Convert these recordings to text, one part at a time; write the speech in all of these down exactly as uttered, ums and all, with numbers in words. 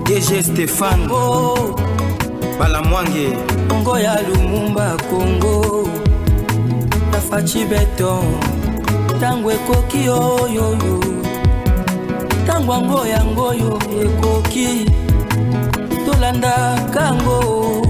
D G Stéphane oh. Balamwange Congo ya Lumumba Congo Tafachi Beton Tangwe koki yo yo yo Tangwango yango yo ekoki Tolanda kango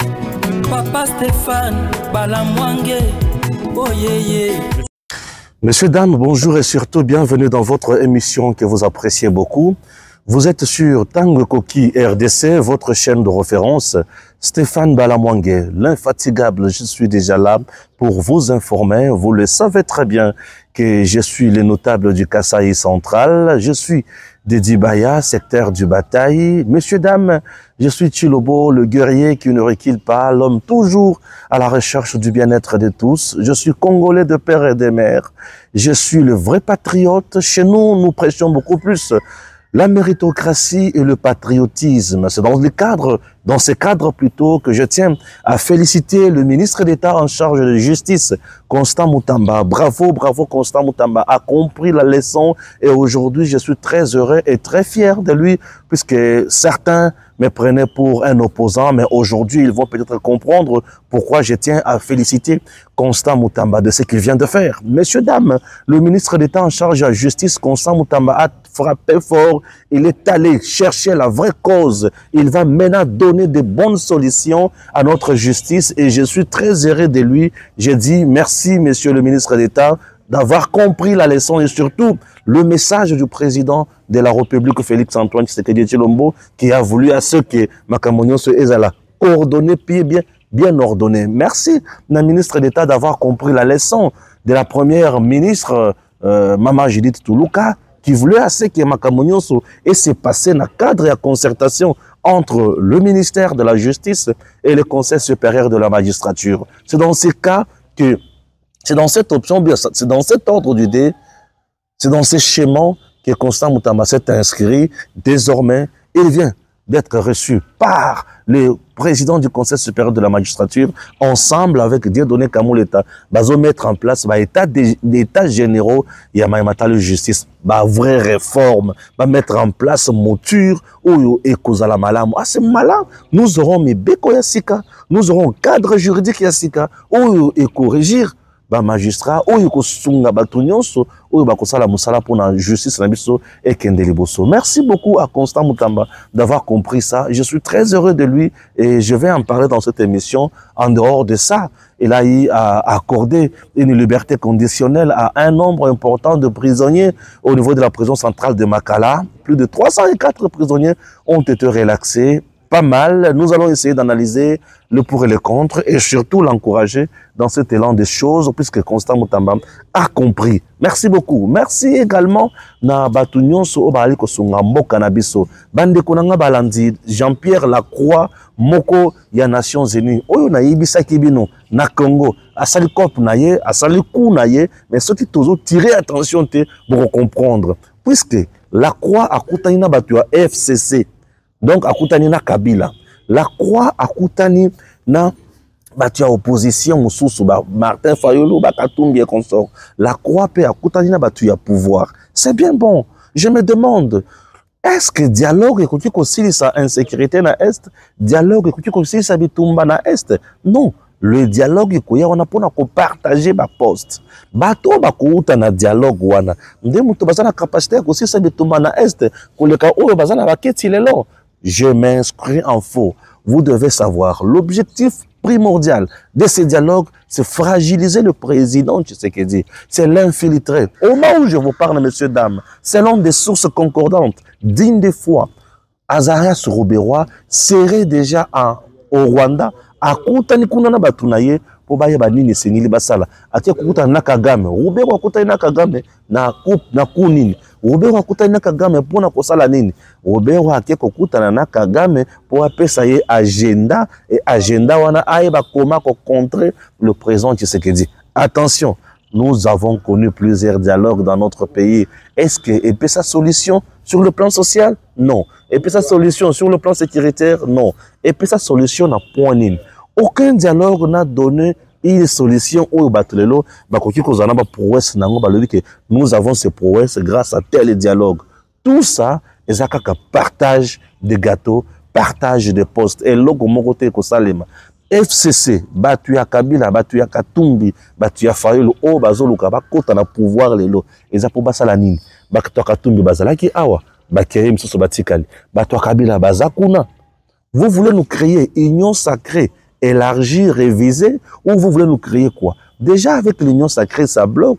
Papa Stéphane Balamwange oh yeah yeah. Messieurs, dames, bonjour et surtout bienvenue dans votre émission que vous appréciez beaucoup. Vous êtes sur Tango Koki R D C, votre chaîne de référence. Stéphane Balamwange, l'infatigable, je suis déjà là pour vous informer. Vous le savez très bien que je suis le notable du Kasaï central. Je suis de Dibaya, secteur du Bataille. Messieurs, dames, je suis Chilobo, le guerrier qui ne recule pas, l'homme toujours à la recherche du bien-être de tous. Je suis congolais de père et de mère. Je suis le vrai patriote. Chez nous, nous prêchons beaucoup plus la méritocratie et le patriotisme. C'est dans le cadre, dans ces cadres plutôt, que je tiens à féliciter le ministre d'État en charge de justice, Constant Mutamba. Bravo, bravo, Constant Mutamba a compris la leçon et aujourd'hui, je suis très heureux et très fier de lui puisque certains me prenaient pour un opposant, mais aujourd'hui, ils vont peut-être comprendre pourquoi je tiens à féliciter Constant Mutamba de ce qu'il vient de faire. Messieurs, dames, le ministre d'État en charge de la justice, Constant Mutamba, a frappé fort. Il est allé chercher la vraie cause. Il va maintenant donner de bonnes solutions à notre justice et je suis très heureux de lui. Je dis merci, monsieur le ministre d'État, d'avoir compris la leçon et surtout le message du président de la République, Félix Antoine Tshisekedi Tshilombo, qui a voulu à ce que Makamonyo se ezala coordonné, puis bien, bien ordonné. Merci, la ministre d'État, d'avoir compris la leçon de la première ministre, euh, Mama Judith Toulouka, qui voulait à ce que Makamonyo et s'est passé dans le cadre de la concertation entre le ministère de la Justice et le Conseil supérieur de la magistrature. C'est dans ce cas que c'est dans cette option, c'est dans cet ordre d'idée, c'est dans ce schéma que Constant Mutamba s'est inscrit. Désormais, il vient d'être reçu par le président du Conseil supérieur de la magistrature, ensemble avec Dieudonné Kamou-Leta, bazo mettre en place l'état d'état généraux, il y a la justice, ba vraie réforme, va mettre en place mouture ou ekozala malamu. Ah, c'est malin. Nous aurons mes beko yasika, nous aurons cadre juridique yasika, ou et corrigir ba magistrat oyo ko sunga bato nyonso oyo bakosala musala pour la justice na biso et kendeli boso. Merci beaucoup à Constant Mutamba d'avoir compris ça. Je suis très heureux de lui et je vais en parler dans cette émission. En dehors de ça, il a eu à accorder une liberté conditionnelle à un nombre important de prisonniers au niveau de la prison centrale de Makala. Plus de trois cent quatre prisonniers ont été relaxés. Pas mal. Nous allons essayer d'analyser le pour et le contre et surtout l'encourager dans cet élan des choses puisque Constant Mutamba a compris. Merci beaucoup. Merci également na batu nyonso obali kosunga mboka na biso. Bande konanga balandi Jean-Pierre Lacroix moko ya Nations Unies. Oyo na yibisa kibino na Congo. Asali cop na ye, asali coup na ye, mais ceux qui toujours tirer attention te pour comprendre puisque Lacroix akutani na batu ya F C C. Donc, akutani na Kabila. La Croix akutani na batia opposition mususu ba Martin Fayulu ba Katumbi et consort. La Croix pe akutani na batia pouvoir. C'est bien bon. Je me demande, est-ce que dialogue ekoki kosili sa insécurité na est, dialogue ekoki kosili sa bitumba na est? Non. Le dialogue ikoya wana pona ko partager ba poste. Bato ba kuuta na dialogue wana. Nde muto bazana capacité ko sili sa bitumba na est koleka oyo bazana baketi lelo. Je m'inscris en faux. Vous devez savoir, l'objectif primordial de ces dialogues, c'est fragiliser le président Tshisekedi. C'est l'infiltrer. Au moment où je vous parle, messieurs, dames, selon des sources concordantes, dignes de foi, Azarias Rouberois serait déjà en, au Rwanda, à Koutani Kunana Batunaye, pour baye banini senili basala. Atia kukuta na Kagame. Rouberois kuta na Kagame na coupe na kunini. Rouberois kuta na Kagame pour na kosala nini. Rouberois atia kukuta na Kagame pour apesa ye agenda et agenda wana aye ba koma ko contrer le président Tshisekedi. Attention, nous avons connu plusieurs dialogues dans notre pays. Est-ce que et puis sa solution sur le plan social? Non. Et puis sa solution sur le plan sécuritaire? Non. Et puis sa solution n'a point nini. Aucun dialogue n'a donné une solution au Batelelo. Nous avons ces prouesses grâce à tel dialogue. Tout ça ezaka partage de gâteaux, partage de postes. Et logo mokote ko salema. F C C, batu ya Kabila, batu ya Katumbi, batu ya Fayulu, o bazoluka bakota na pouvoir lelo. Eza po basala nini? Batu ya Katumbi bazalaki awa, bakeye msoso batikali. Batu ya Kabila bazakuna. Vous voulez nous créer union sacrée, élargie, réviser, ou vous voulez nous créer quoi? Déjà avec l'union sacrée, ça bloque.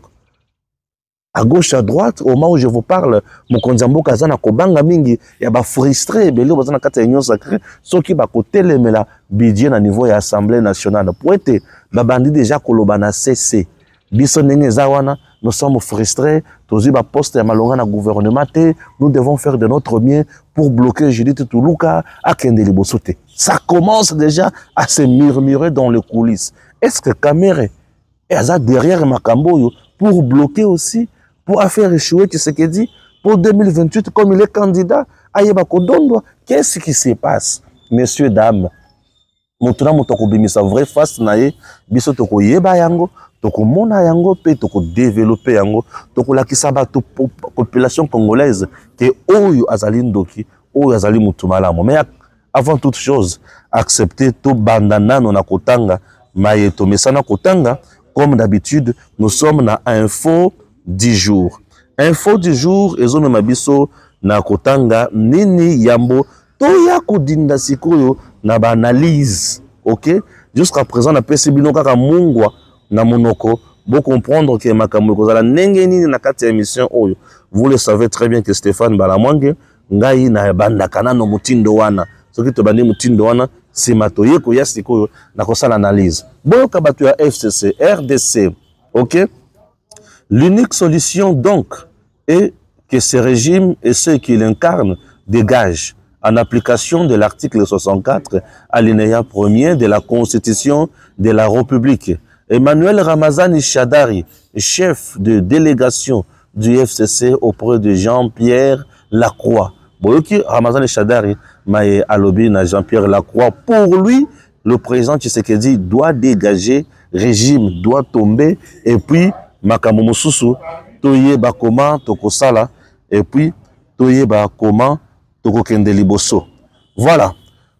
À gauche, à droite, au moment où je vous parle, mon konzambo kazana kobanga mingi, ya ba frustré, belo bazana kata union sacrée, ce qui va côté le mela budget na niveau de l'Assemblée nationale. Pour être, babandi déjà kolobana C C. Biso nenge zawana, nous sommes frustrés, tozi ba poste ya malonga na gouvernement te, nous devons faire de notre mieux pour bloquer Judith Tuluka à Kendeli Bosote. Ça commence déjà à se murmurer dans les coulisses. Est-ce que Kamere est derrière Makamboyo pour bloquer aussi, pour faire échouer Tshisekedi pour deux mille vingt-huit comme il est candidat à Yebakodondo? Qu'est-ce qui se passe, messieurs, dames? Maintenant, nous avons bimisa vrai face nae, biso toko yeba yango, toko mona yango, pe toko développer yango, toko lakisa ba to population congolaise que oyo azali ndoki, oyo azali mutumalamo. Mais avant toute chose, accepter to bandana non akotanga, mayeto mesana kotanga, comme d'habitude, nous sommes na info dix jours. Info dix jours, ezo me mabiso na kotanga nini yambo toya kodinda sikoyo na ba analyse, ok? Jusqu'à présent na pesi bino kaka mungwa na monoko, bo comprendre que makambo kozala ndenge nini na kati ya émission oyo. Vous le savez très bien que Stéphane Balamwange ngai na bandaka na no mutindo wana. Soki to bandi mutindo wana si matoye ko ya sikoyo na kosala analyse. Boyo kabatu ya F C C, R D C, ok? L'unique solution donc est que ce régime et ceux qui l'incarnent dégagent en application de l'article soixante-quatre, alinéa premier de la Constitution de la République. Emmanuel Ramazani Shadari, chef de délégation du F C C auprès de Jean-Pierre Lacroix. Boyoki Ramazani Shadari, Maïe Alobi na Jean-Pierre Lacroix. Pour lui, le président Tshisekedi doit dégager, régime doit tomber, et puis Makambo Mosusu, Toye Bakoma, Tokosala, et puis Toye Bakoma, Tokokendeli Bosso. Voilà.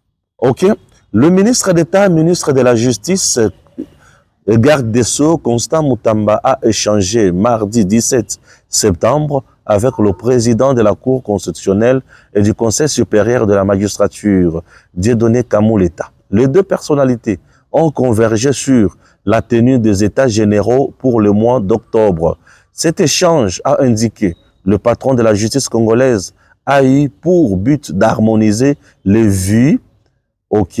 Ok. Le ministre d'État, ministre de la Justice, garde des Sceaux, Constant Moutamba, a échangé mardi dix-sept septembre avec le président de la Cour constitutionnelle et du Conseil supérieur de la magistrature, Dieudonné Kamouleta. Les deux personnalités ont convergé sur la tenue des États généraux pour le mois d'octobre. Cet échange a indiqué le patron de la justice congolaise a eu pour but d'harmoniser les vues, ok,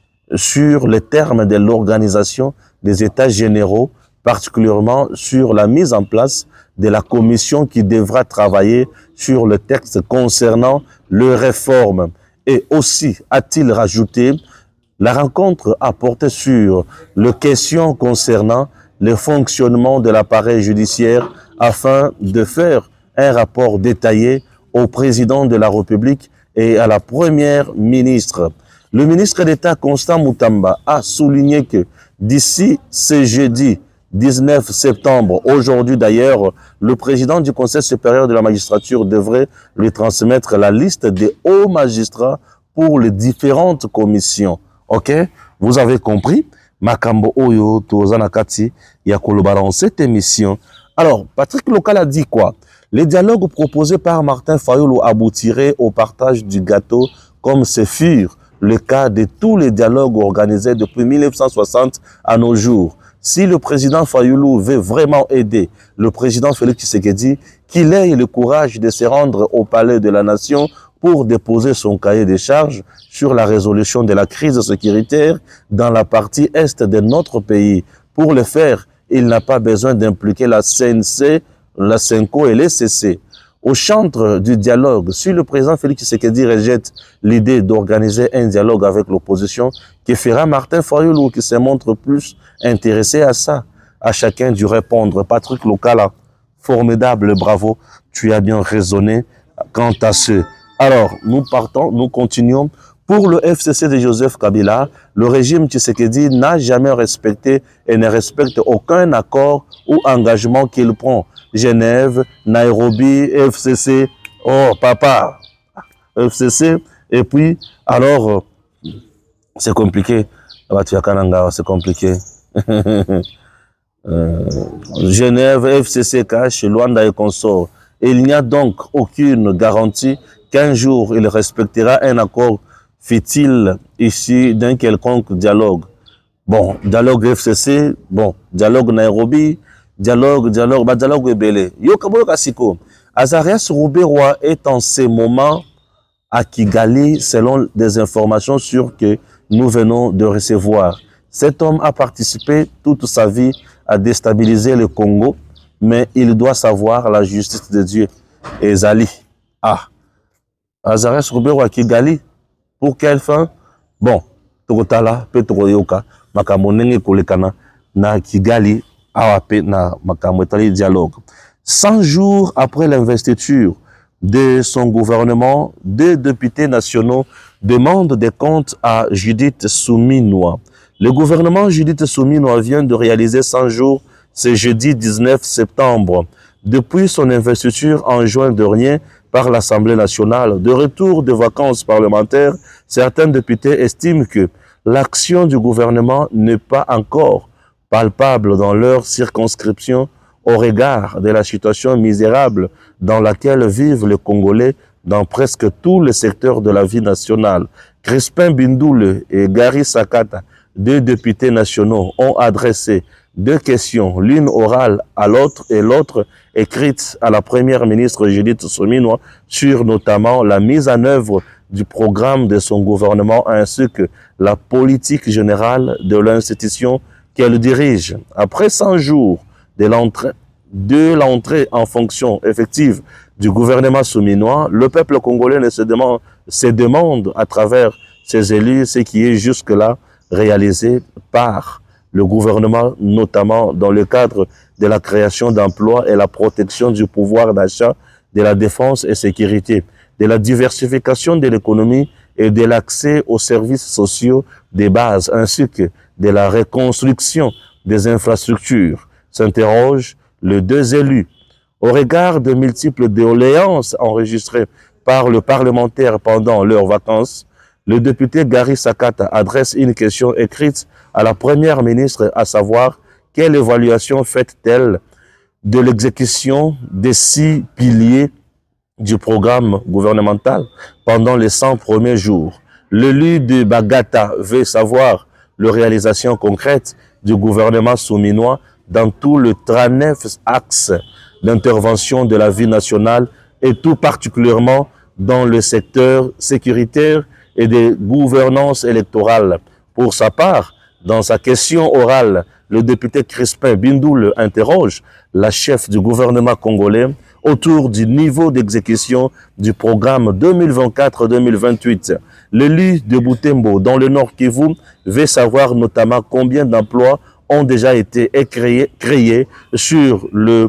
sur les termes de l'organisation des États généraux, particulièrement sur la mise en place de la commission qui devra travailler sur le texte concernant les réformes. Et aussi, a-t-il rajouté, la rencontre a porté sur les questions concernant le fonctionnement de l'appareil judiciaire afin de faire un rapport détaillé au président de la République et à la première ministre. Le ministre d'État Constant Moutamba a souligné que d'ici ce jeudi dix-neuf septembre, aujourd'hui d'ailleurs, le président du Conseil supérieur de la magistrature devrait lui transmettre la liste des hauts magistrats pour les différentes commissions. Ok, vous avez compris. Makambo Oyo, Tozanakati, Yakoloba dans cette émission. Alors, Patrick Local a dit quoi? Les dialogues proposés par Martin Fayulu aboutiraient au partage du gâteau comme ce furent le cas de tous les dialogues organisés depuis mille neuf cent soixante à nos jours. Si le président Fayulu veut vraiment aider le président Félix Tshisekedi, qu'il ait le courage de se rendre au palais de la nation pour déposer son cahier de charges sur la résolution de la crise sécuritaire dans la partie est de notre pays. Pour le faire, il n'a pas besoin d'impliquer la C N C, la Senko et les C C. Au chantre du dialogue, si le président Félix Tshisekedi rejette l'idée d'organiser un dialogue avec l'opposition, que fera Martin Fayulu qui se montre plus intéressé à ça? À chacun dû répondre. Patrick Lokala, formidable, bravo, tu as bien raisonné quant à ce. Alors, nous partons, nous continuons. Pour le F C C de Joseph Kabila, le régime Tshisekedi n'a jamais respecté et ne respecte aucun accord ou engagement qu'il prend. Genève, Nairobi, F C C. Oh, papa, F C C, et puis, alors, c'est compliqué. C'est compliqué. euh, Genève, F C C cache, Luanda et consorts. Il n'y a donc aucune garantie qu'un jour il respectera un accord, fait-il ici d'un quelconque dialogue. Bon, dialogue F C C, bon, dialogue Nairobi, dialogue, dialogue, bah, dialogue Ebele. Yokabo Kasiko. Azarias Rouberois est en ces moments à Kigali, selon des informations sûres que nous venons de recevoir. Cet homme a participé toute sa vie à déstabiliser le Congo, mais il doit savoir la justice de Dieu. Et Zali. Ah. Azarias Rouberois à Kigali. Pour quelle fin? Bon. Tokotala, Petroyoka, Makamonenge Kolekana, na Kigali, Awape, na Makamotali dialogue. cent jours après l'investiture de son gouvernement, deux députés nationaux demandent des comptes à Judith Souminois. Le gouvernement Judith Souminois vient de réaliser cent jours ce jeudi dix-neuf septembre. Depuis son investiture en juin dernier par l'Assemblée nationale, de retour de vacances parlementaires, certains députés estiment que l'action du gouvernement n'est pas encore palpable dans leur circonscription au regard de la situation misérable dans laquelle vivent les Congolais dans presque tous les secteurs de la vie nationale. Crispin Bindoule et Gary Sakata, deux députés nationaux, ont adressé deux questions, l'une orale à l'autre et l'autre écrite à la première ministre Judith Souminois sur notamment la mise en œuvre du programme de son gouvernement ainsi que la politique générale de l'institution qu'elle dirige. Après cent jours de l'entrée de l'entrée en fonction effective du gouvernement souminois, le peuple congolais ne se demande, se demande à travers ses élus ce qui est jusque-là réalisé par le gouvernement, notamment dans le cadre de la création d'emplois et la protection du pouvoir d'achat, de la défense et sécurité, de la diversification de l'économie et de l'accès aux services sociaux de base, ainsi que de la reconstruction des infrastructures, s'interrogent les deux élus. Au regard de multiples doléances enregistrées par le parlementaire pendant leurs vacances, le député Gary Sakata adresse une question écrite à la première ministre, à savoir quelle évaluation fait-elle de l'exécution des six piliers du programme gouvernemental pendant les cent premiers jours. L'élu de Bagata veut savoir la réalisation concrète du gouvernement souminois dans tout le trente-neuf axes d'intervention de la vie nationale et tout particulièrement dans le secteur sécuritaire et de gouvernance électorale. Pour sa part, dans sa question orale, le député Crispin Bindoule interroge la chef du gouvernement congolais autour du niveau d'exécution du programme deux mille vingt-quatre deux mille vingt-huit. L'élu de Butembo, dans le Nord Kivu, veut savoir notamment combien d'emplois ont déjà été créés, créés sur le,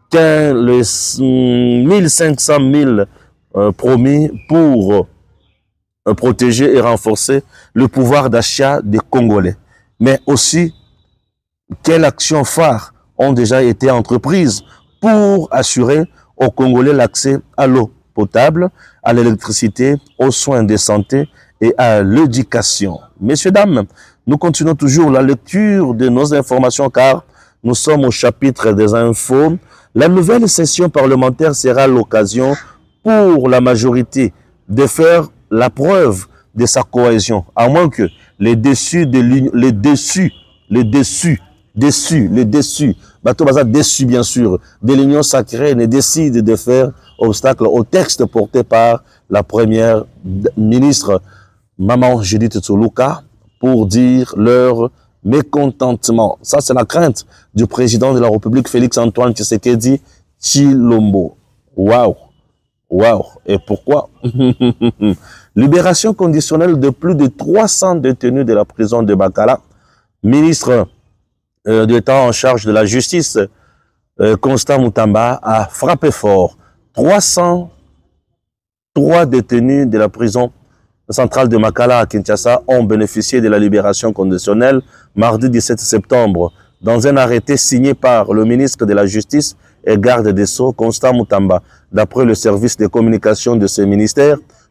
le mille cinq cent mille euh, promis pour euh, protéger et renforcer le pouvoir d'achat des Congolais. Mais aussi, quelles actions phares ont déjà été entreprises pour assurer aux Congolais l'accès à l'eau potable, à l'électricité, aux soins de santé et à l'éducation. Messieurs, dames, nous continuons toujours la lecture de nos informations car nous sommes au chapitre des infos. La nouvelle session parlementaire sera l'occasion pour la majorité de faire la preuve de sa cohésion, à moins que les déçus de l'union, les déçus, les déçus, déçus, les déçus, bateau bazar déçus bien sûr, de l'union sacrée ne décident de faire obstacle au texte porté par la première ministre Maman Judith Tsuluka pour dire leur mécontentement. Ça, c'est la crainte du président de la République, Félix-Antoine Tshisekedi Tshilombo. Waouh! Waouh! Et pourquoi? Libération conditionnelle de plus de trois cents détenus de la prison de Bakala. Ministre euh, d'État en charge de la justice, euh, Constant Moutamba, a frappé fort. trois cent trois détenus de la prison centrale de Makala à Kinshasa ont bénéficié de la libération conditionnelle mardi dix-sept septembre. Dans un arrêté signé par le ministre de la Justice et garde des Sceaux, Constant Moutamba. D'après le service de communication de ce ministère,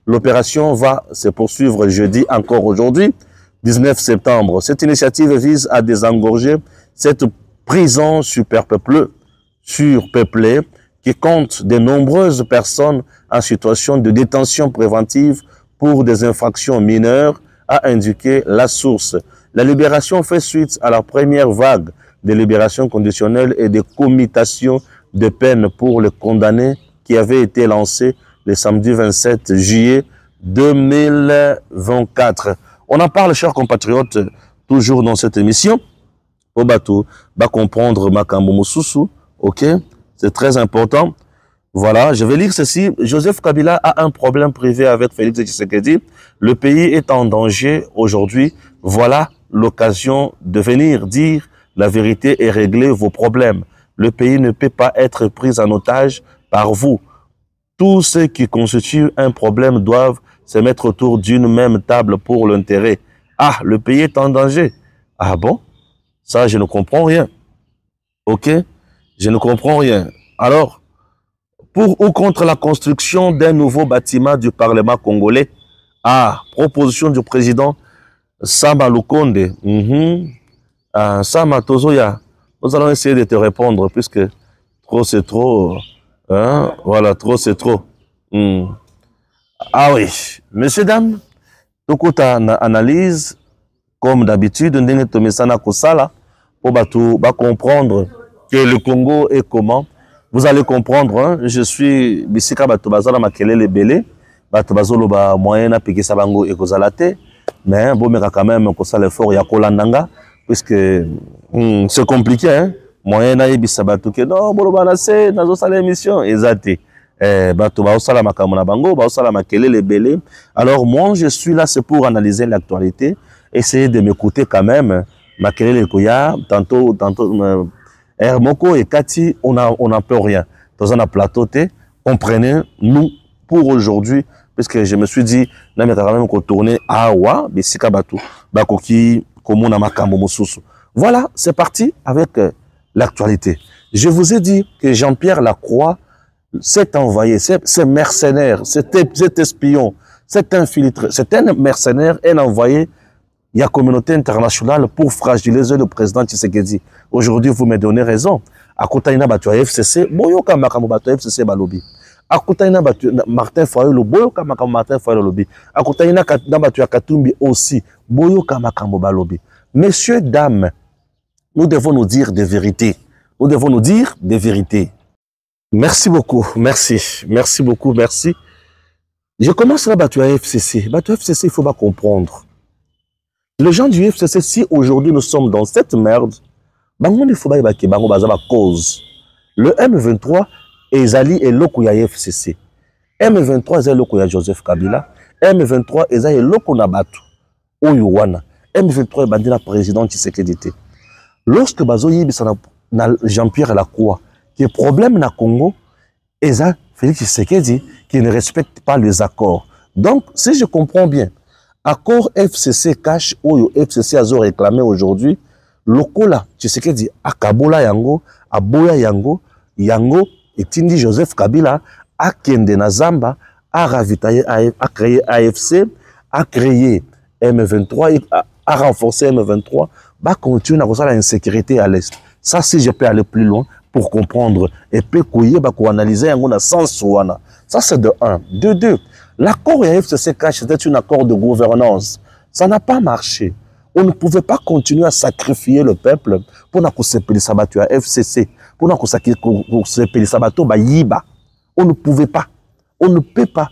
L'opération va se poursuivre jeudi, encore aujourd'hui, dix-neuf septembre. Cette initiative vise à désengorger cette prison superpeuplée, surpeuplée, qui compte de nombreuses personnes en situation de détention préventive pour des infractions mineures, a indiqué la source. La libération fait suite à la première vague de libération conditionnelle et de commutation de peine pour les condamnés qui avait été lancée le samedi vingt-sept juillet deux mille vingt-quatre. On en parle, chers compatriotes, toujours dans cette émission. Au bateau, va comprendre Makambo Moussousou, ok? C'est très important. Voilà, je vais lire ceci. Joseph Kabila a un problème privé avec Félix Tshisekedi. Le pays est en danger aujourd'hui. Voilà l'occasion de venir dire la vérité et régler vos problèmes. Le pays ne peut pas être pris en otage par vous. Tous ceux qui constituent un problème doivent se mettre autour d'une même table pour l'intérêt. Ah, le pays est en danger. Ah bon? Ça, je ne comprends rien. Ok? Je ne comprends rien. Alors, pour ou contre la construction d'un nouveau bâtiment du Parlement congolais? Ah, proposition du président Sama Lukonde. Mm-hmm. Ah, Sama Tozoya. Nous allons essayer de te répondre puisque trop c'est trop. Hein? Voilà, trop c'est trop. Mm. Ah oui, messieurs, dames, tout ta analyse, comme d'habitude, ndenge tomesana kosala, pour batou, ba comprendre que le Congo est comment. Vous allez comprendre, hein? Je suis bisika batou bazala makelele belé, batou bazolo ba moyen na piki sabango et kozalate, mais bon, mais quand même kosala effort ya kolandanga, puisque hmm, c'est compliqué, hein? Moyen na yebisa batou que non, bolo banase, nazo sala émission, exacté. Eh, bato ba osala makamona bango, ba osala makelele belé. Alors moi, je suis là, c'est pour analyser l'actualité, essayer de m'écouter quand même. Makelele koya, tantôt, tantôt, euh, Hermoko et Kati, on a, on n'a peu rien. Dans un plateau, comprenez, nous, pour aujourd'hui, parce que je me suis dit, là, mais quand même qu'on tourne à Awa, Bessika Batou, Bakoki, Komona Makambo Mosusu. Voilà, c'est parti avec euh, l'actualité. Je vous ai dit que Jean-Pierre Lacroix s'est envoyé, c'est mercenaire, cet espion, cet infiltré, c'est un mercenaire, un envoyé. Il y a une communauté internationale pour fragiliser le président Tshisekedi. Aujourd'hui, vous me donnez raison. À côté de F C C, boyoka makambo bato F C C balobi. À côté de Martin Fayulu, boyoka makambo Martin Fayulu lobi. À côté de bato Katumbi aussi, boyoka makambo balobi. Messieurs, dames, nous devons nous dire des vérités. Nous devons nous dire des vérités. Merci beaucoup, merci, merci beaucoup, merci. Je commence là bato F C C. Bato F C C, il faut pas comprendre. Les gens du F C C, si aujourd'hui nous sommes dans cette merde, il faut pas cause. Le M vingt-trois est Zali et Lokuya F C C. M vingt-trois est Lokuya Joseph Kabila. M vingt-trois est Zali Lokuna Batu. Oyuwana. M vingt-trois est Bandina président Tshisekedi. Lorsque Bazo Yibisana Jean-Pierre Lacroix, qui est problème na Congo, et ça, Félix Tshisekedi, qui ne respecte pas les accords. Donc, si je comprends bien, accord F C C cash ou F C C a réclamé aujourd'hui, lokola, Tshisekedi a Kabola Yango, a Boya Yango, Yango et Tindi Joseph Kabila a Kende Nazamba, a ravitaillé, a créé A F C, a créé M vingt-trois, a, a renforcé M vingt-trois, va continuer à causer l'insécurité à l'Est. Ça, si je peux aller plus loin pour comprendre et puis pour analyser un sens. Ça, c'est de un. De deux, l'accord F C C cash, c'était un accord de gouvernance. Ça n'a pas marché. On ne pouvait pas continuer à sacrifier le peuple pour ne pas se sabato à F C C, pour ne pas se sabato à Yiba. On ne pouvait pas. On ne peut pas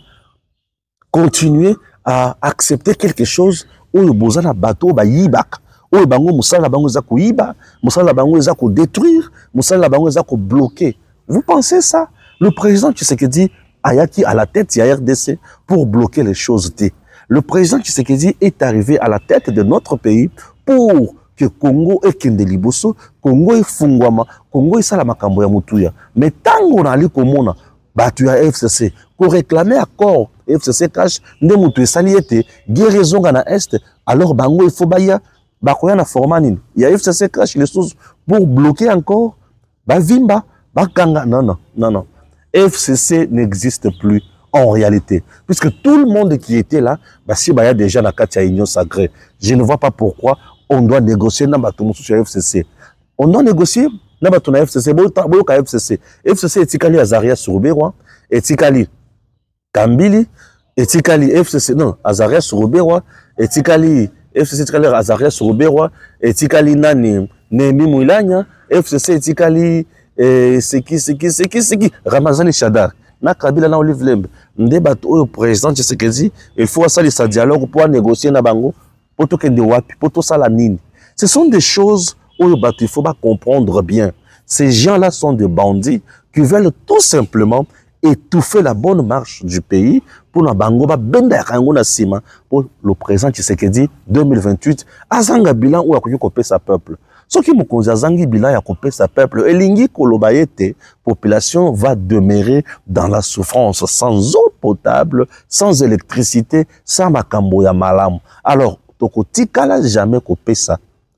continuer à accepter quelque chose où le besoin a bateau à Yiba. Où le bango musala bango zako Yiba, musala bango zako détruire, musala bango zako bloquer. Vous pensez ça? Le président Tshisekedi Ayaki à la tête, il y a R D C pour bloquer les choses. Le président Tshisekedi est arrivé à la tête de notre pays pour que Congo et Kendeliboso, Congo et Fungwama, Congo et Salamakambo ya Mutuya. Mais tant qu'on a lu comme battu à F C C, pour réclamer accord F C C cash, ne Mutuya saliete, guérison na Est, alors Bango il faut baya, Bakoya na formanine. Il y a F C C cash les choses pour bloquer encore, Bavimba, Bakanga. Non, non, non, non. F C C n'existe plus en réalité. Puisque tout le monde qui était là, bah, si bah, il y a déjà la Katia Union Sacrée, je ne vois pas pourquoi on doit négocier dans le F C C. On doit négocier dans le F C C. F C C. F C C est Tikali Azaria Sourouberwa, et Tikali Kambili, et Tikali F C C, non, Azaria Sourouberwa, et Tikali F C C Tikali Azaria Sourouberwa, et Tikali Nani, Nemi Mouilanya, F C C Tikali, et c'est qui, c'est qui, c'est qui, c'est qui, Ramazani Chadar. Na Kabila na Olive Lembe, ndeba au président Tshisekedi, il faut ça les dialogue pour négocier na bango, pour tout kende wapi, pour tout ça la nini. Ce sont des choses où il faut pas comprendre bien. Ces gens-là sont des bandits qui veulent tout simplement étouffer la bonne marche du pays pour na bango ba benda rango na sima pour le président Tshisekedi deux mille vingt-huit azanga bilan ou akoki kopesa sa peuple. Ce qui me cause azangi bilan ya kopesa sa peuple elingi kolobayete population va demeurer dans la souffrance sans eau potable, sans électricité, sans makambo ya malamu. Alors tokotikala jamais kopesa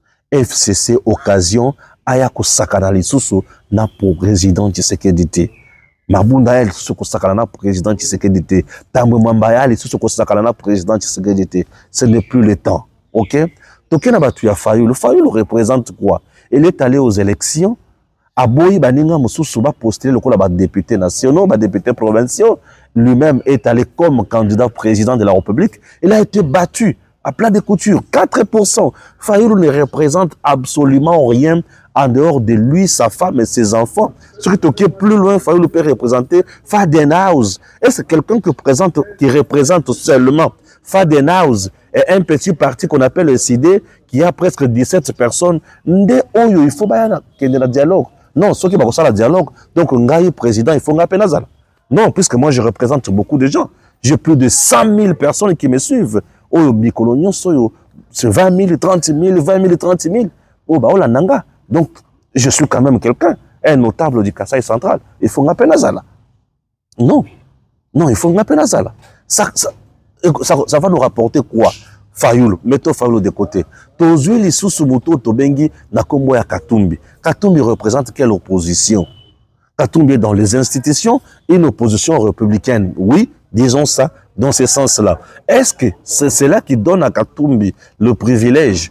F C C occasion aya kosakana lisusu na pour président Tshisekedi. Mabunda elle sous kosakana na président Tshisekedi. Tambo Mambaya elle sous kosakana na président Tshisekedi. Ce n'est plus le temps. OK? Tokena batu ya Fayulu. Fayulu représente quoi? Il est allé aux élections. Aboyi baninga mususu ba postuler le kola ba député nationaux, ba député provinciaux. Lui-même est allé comme candidat président de la République. Il a été battu à plat de couture, quatre pour cent. Fayulu ne représente absolument rien en dehors de lui, sa femme et ses enfants. Ce qui est plus loin, Fayulu peut représenter Fadenhaus. Et c'est quelqu'un qui, qui représente seulement Fadenhaus et un petit parti qu'on appelle le S I D qui a presque dix-sept personnes. Il faut qu'il y ait un dialogue. Non, ceux qui ont un dialogue, donc un président, il faut un peu nazal. Non, puisque moi je représente beaucoup de gens. J'ai plus de cent mille personnes qui me suivent. Oh, Mikolonio, c'est vingt mille, trente mille, vingt mille, trente mille. Oh, bah, oh, la nanga. Donc, je suis quand même quelqu'un, un notable du Kasaï central. Il faut un peu nazala. Non, non, il faut un peu nazala. Ça, ça, ça, ça va nous rapporter quoi? Fayulu, mettons Fayulu de côté. Tozui li susumuto tobengi na kombo ya Katumbi. Katumbi représente quelle opposition? Katumbi est dans les institutions, une opposition républicaine. Oui, disons ça, dans ce sens-là. Est-ce que c'est cela qui donne à Katumbi le privilège,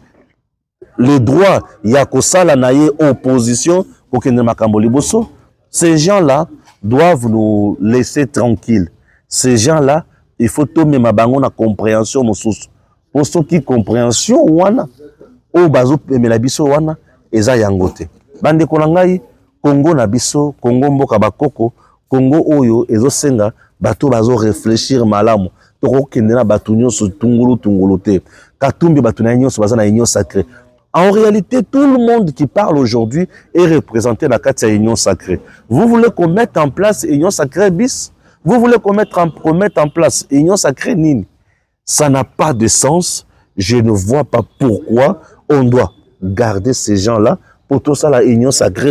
le droit, Yakosala naye opposition, pour que ne makamboli bosso? Ces gens-là doivent nous laisser tranquilles. Ces gens-là, il faut tomber ma bango na compréhension mosusu. Pour ceux qui compréhension wana, o bazo pemela biso wana, eza yangote. Bande konangai, Congo na biso, Congo mboka bakoko, Congo oyo ezo senga, bato bazo réfléchir malamu. Toko kendena bato nyonso tungulu tungulu te. Katumbi bato na nyonso baza na union sacrée. En réalité, tout le monde qui parle aujourd'hui est représenté dans la union sacrée. Vous voulez qu'on mette en place union sacrée bis? Vous voulez qu'on mette en, qu'on mette en place union sacrée nini? Ça n'a pas de sens. Je ne vois pas pourquoi on doit garder ces gens-là pour tout ça, la union sacrée,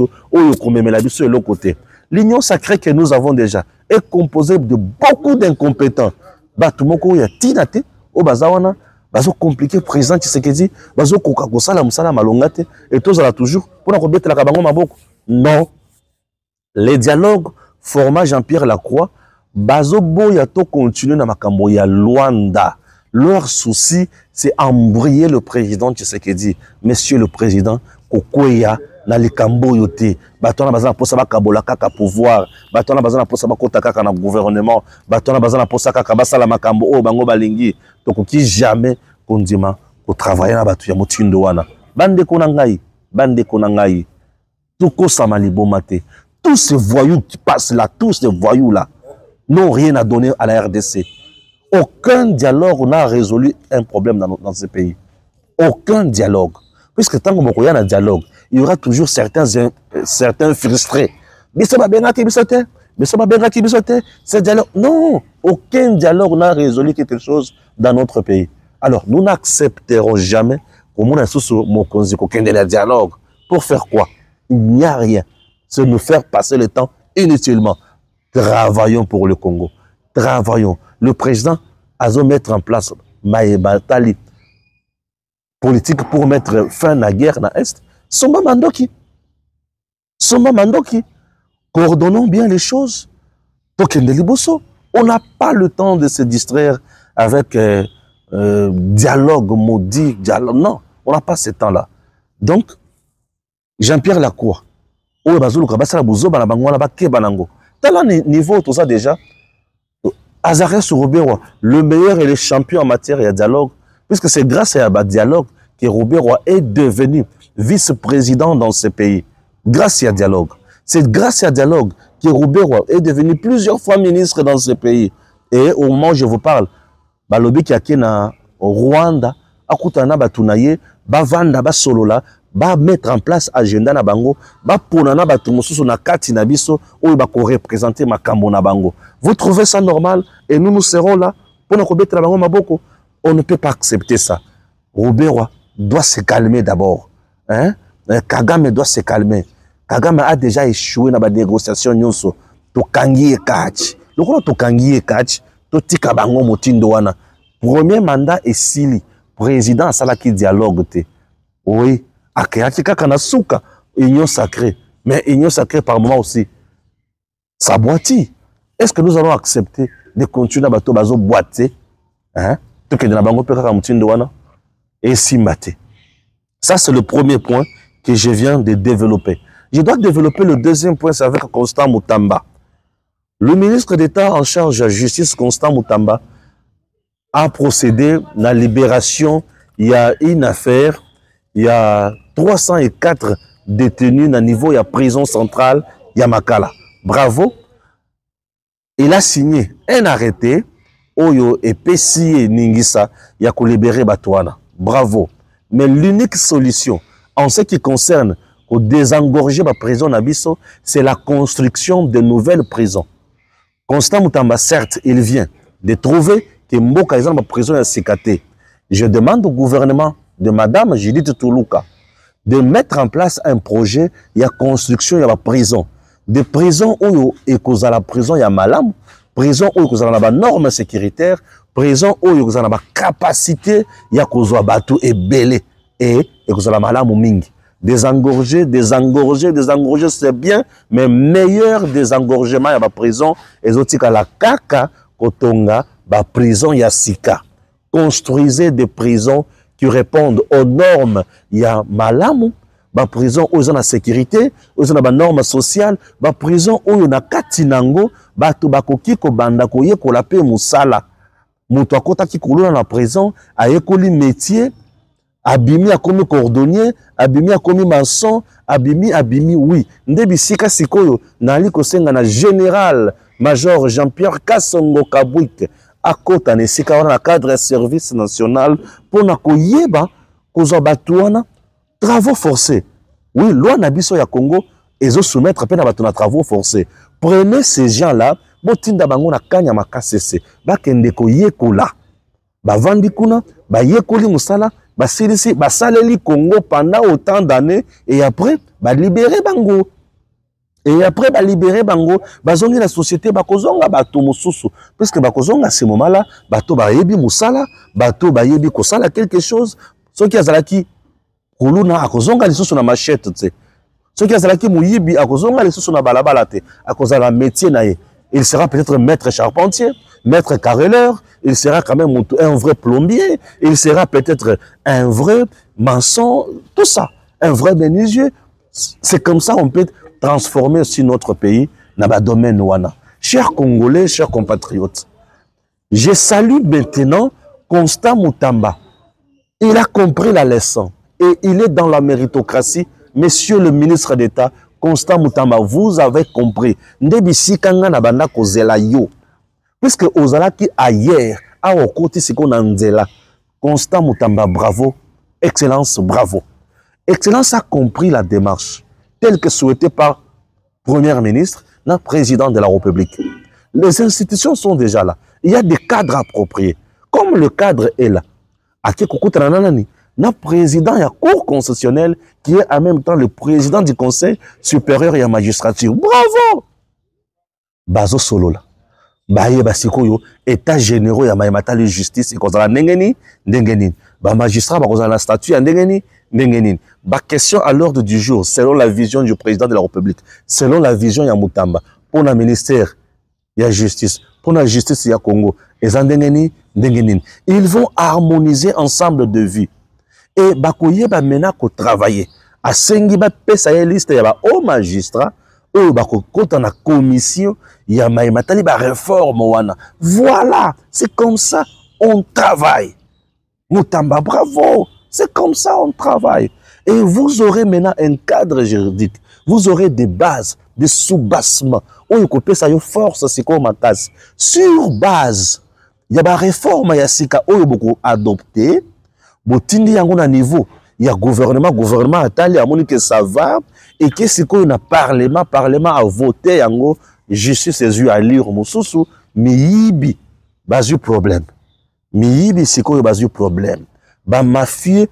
de l'autre côté. L'union sacrée que nous avons déjà est composée de beaucoup d'incompétents. Batumoko ya tinate, o bazawana, bazo compliqué président Tshisekedi, bazo kokakosala musala malongate, et tout ça toujours pour nous la kabango maboko. Non. Les dialogues format Jean-Pierre Lacroix, bazo boya to continue na makambo ya Luanda. Leur souci, c'est embrayer le président Tshisekedi. Monsieur le président, kokoya na likambo yote. Batona bazana posa ba kabola kaka pouvoir. Batona bazana posa ba kota kaka na gouvernement. Batona bazana posa kaka basala makambo o bango balingi. Tokoki jamais kondima ko travailler na batu ya motindo wana. Bande konangai, bande konangai. Toko samalibo mate. Tous ces voyous qui passent là, tous ces voyous là, n'ont rien à donner à la R D C. Aucun dialogue n'a résolu un problème dans, dans ce pays. Aucun dialogue. Puisque tant qu'il y a un dialogue, il y aura toujours certains, euh, certains frustrés. Mais ça va bien à Kibisote. Mais ça va bien à Kibisote. Ce dialogue. Non, aucun dialogue n'a résolu quelque chose dans notre pays. Alors, nous n'accepterons jamais qu'on ait un dialogue. Pour faire quoi? Il n'y a rien. C'est nous faire passer le temps inutilement. Travaillons pour le Congo. Travaillons. Le président a dû mettre en place Maïba Tali politique pour mettre fin à la guerre dans l'Est. Somba Mandoki. Somba Mandoki. Coordonnons bien les choses. Tokende Liboso. On n'a pas le temps de se distraire avec euh, euh, dialogue maudit, dialogue. Non, on n'a pas ce temps-là. Donc, Jean-Pierre Lacroix, le niveau, tout ça déjà, Azarias Robert, le meilleur et le champion en matière de dialogue, puisque c'est grâce à un dialogue que Robert est devenu vice-président dans ce pays. Grâce à un dialogue. C'est grâce à un dialogue que Robert est devenu plusieurs fois ministre dans ce pays. Et au moment où je vous parle, balobi qui est na Rwanda, akutana batunaye, bavanda basolola, ba mettre en place agenda na bango, ba ponana batu mususu na kati na biso, ou ba ko représenter makambo na bango. Vous trouvez ça normal? Et nous nous serons là pour nous remettre la bango maboko. On ne peut pas accepter ça. Robert doit se calmer d'abord. Hein? Kagame doit se calmer. Kagame a déjà échoué dans la négociation nyonso. To kangi e kachi. Le roi to kangi e kachi. To tika bango motindo wana. Premier mandat est sili. Président salaki dialogue te. Oui. Akeaki kaka na souka. Union sacrée. Mais union sacrée par moment aussi. Ça boiti. Est-ce que nous allons accepter de continuer à bateau bazo boiter? Hein? To ke na bango pe kaka motindo wana. Et si maté. Ça c'est le premier point que je viens de développer. Je dois développer le deuxième point, c'est avec Constant Moutamba. Le ministre d'État en charge de la justice, Constant Moutamba, a procédé à la libération. Il y a une affaire, il y a trois cent quatre détenus à niveau, il y a prison centrale, Yamakala. Bravo. Il a signé un arrêté, Oyo et Pessi et Ningisa, il y a libéré Batouana. Bravo. Mais l'unique solution, en ce qui concerne au désengorger la prison Nabiso, c'est la construction de nouvelles prisons. Constant Moutamba, certes, il vient de trouver que Mboka est la prison à Sikate. Je demande au gouvernement de Madame Judith Toulouka de mettre en place un projet, il y a construction, il y a la prison. Des prisons où il y a la prison, il y a Malam, prison où il y a la norme sécuritaire, prison où il y a la capacité, il y a Batou et Belé, et il y a la Malam ou Mingi. Désengorger, désengorger, désengorger, c'est bien, mais meilleur désengorgement, il y a la prison, et autres, la Kaka, Kotonga, la prison, il y a Sika. Construisez des prisons qui répondent aux normes. Il y a Malamu, la prison où il y a la sécurité, où il y a la norme sociale, la prison où il y a Katinango, Bato Bakoki, Kobanda, Koye, Kolape, Moussala. Mouto Akota qui coule dans la prison, a école métier, Abimi a commis cordonnier, Abimi a commis maçon, Abimi, Abimi, oui. Ndebi Sika Sikoyo, Nali Kosenga na général, major Jean-Pierre Kassongo Kabouik, à Kota ne Sika na cadre service national, pour na koyeba, kozo batouana, travaux forcés. Oui, loi Nabiso ya Congo, ils ont soumettre à peine à na travaux forcés. Prenez ces gens-là, botinda bango na kanya makasese, bakende koyekola. Ba vandi kuna, ba yekoli musala, ba silisi, ba saleli Congo pendant autant d'années, et après, ba libérer bango. Et après, ba libérer bango, ba zongi la société, ba kozonga bato mususu. Parce que ba kozonga à ce moment-là, bato ba yebi musala, bato ba yebi kosala quelque chose. Ce qui a zalaki, kuluna, a kozonga lisusu na machette, tu sais. Ce qui a zalaki mouyibi, a kozonga lisusu na balabalate, a kozala métier nae. Il sera peut-être maître charpentier, maître carreleur, il sera quand même un vrai plombier, il sera peut-être un vrai maçon, tout ça, un vrai menuisier. C'est comme ça qu'on peut transformer aussi notre pays dans le domaine ouana. Chers Congolais, chers compatriotes, je salue maintenant Constant Moutamba. Il a compris la leçon et il est dans la méritocratie. Monsieur le ministre d'État, Constant Moutamba, vous avez compris. Ndebisi kanga na banda kozela yo. Puisque ozalaki ailleurs, a okoti siko na nzela. Constant Moutamba, bravo. Excellence, bravo. Excellence a compris la démarche, telle que souhaitée par Premier ministre, le président de la République. Les institutions sont déjà là. Il y a des cadres appropriés. Comme le cadre est là. Ake kokuta nanani. Le président de la Cour constitutionnelle qui est en même temps le président du Conseil supérieur de la magistrature. Bravo! Bazo Solola. Baye basikoyo état généraux ya maimata la justice ikozala ndengeni ndengeni. Ba magistrat bakozala la statut ya ndengeni ndengeni. Ba question à l'ordre du jour selon la vision du président de la République, selon la vision ya Moutamba pour le ministère il y a justice. Pour la justice, il y a Congo. Ils vont harmoniser ensemble de vie. Et bakoye ba mena ko travailler. A sengi ba pesa ya liste ya ba au magistrat, ou bako kota na commission, ya matali ba réforme wana. Voilà, c'est comme ça on travaille. Moutamba, bravo, c'est comme ça on travaille. Et vous aurez maintenant un cadre juridique. Vous aurez des bases, des sous-bassements. On peut ça force, c'est comme ma case. Sur base, il y a des réformes, il y a des choses beaucoup adoptées. Botindi yango na niveau, il y a gouvernement, gouvernement atali a moni que ça va et que c'est qu'on a parlement, parlement a voté yango, justice ses yeux à lire mususu, miyibi bazu problème. Miyibi c'est qu'on bazu problème. Ba mafie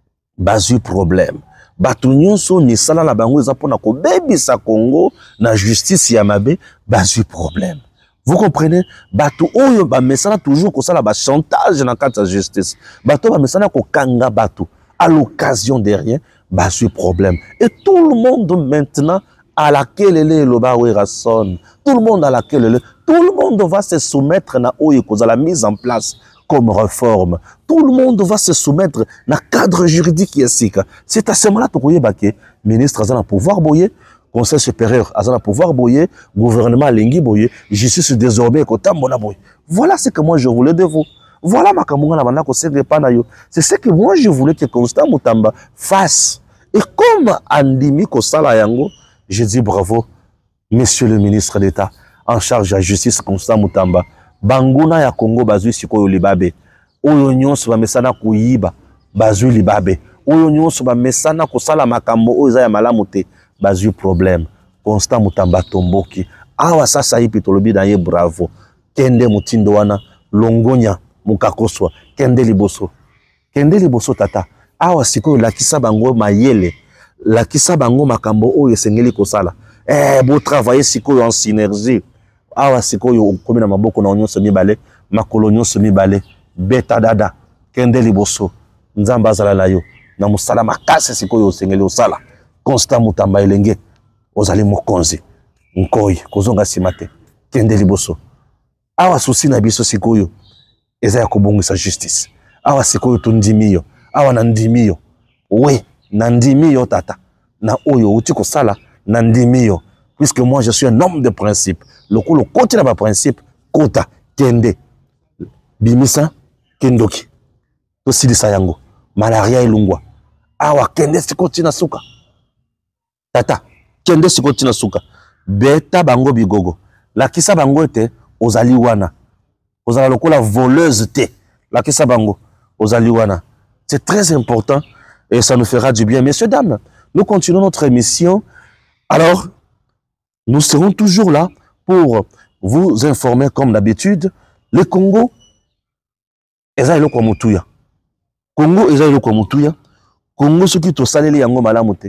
bazu problème. Batu nyonso ni sala la bango eza pona ko bebisa Congo na justice ya mabe bazu problème. Vous comprenez? Batu oyo ba mesana toujours ko sala ba chantage na kati ya justice. Batu ba mesana ko kanga batu à l'occasion de rien, bazu problème. Et tout le monde maintenant à laquelle le loba son, tout le monde à laquelle tout le monde va se soumettre na oyo ko la mise en place comme réforme. Tout le monde va se soumettre na cadre juridique yesika. C'est à ce moment-là que le ministre a un pouvoir boyer, conseil supérieur a un pouvoir boyer, gouvernement lingi boyer, justice désormais kotamona boyer. Voilà ce que moi je voulais de vous. Voilà ma kamunga na banako yo. C'est ce que moi je voulais que Constant Moutamba fasse. Et comme Andimi Kosala Yango, je dis bravo, monsieur le ministre d'État en charge de la justice Constant Moutamba. Banguna ya Congo bazui sikoyo libabe. Oyo nyonso ba mesana kuyiba bazui libabe. Oyo nyonso ba mesana kosala makambo oyo za ya malamu te bazui problème. Constant Moutamba tomboki. Awa sasa hipi tolobi na ye bravo. Kende mutindo wana longonya mukakoswa. Kende liboso. Kende liboso tata. Awa sikoyo lakisa bango mayele. Lakisa bango makambo oyo sengeli kosala. Eh bo travailler sikoyo en synergie. Awa sikoyo komi na maboko na onyo semi balé, makolo nyonso mibale, beta dada, kende liboso, nzamba azala na yo, na musala makase sikoyo osengeli osala, Constant Moutamba elenge, ozali mokonzi, nkoi, kozonga simate, kende liboso. Awa susi na biso sikoyo, eza ya kobongisa justice. Awa sikoyo tundimi yo, awa na ndimi yo, we, na ndimi yo tata, na oyo uti kosala, na ndimi yo. Puisque moi je suis un homme de principe. Le coup, le côté là, principe, kota, kende, bimisa, kendoki, tosili sayango, malaria ilungwa. Awa, kende sikoti na suka. Tata, kende sikoti na suka. Beta bango bigogo. La kisa bango ete, ozali wana. Ozala loko la voleuse te. La kisa bango, ozali wana. C'est très important et ça nous fera du bien. Messieurs, dames, nous continuons notre émission. Alors, nous serons toujours là pour vous informer comme d'habitude. Le Congo, eza eloko mutuya. Congo, eza eloko mutuya. Congo, ce qui to saleli yango malamute.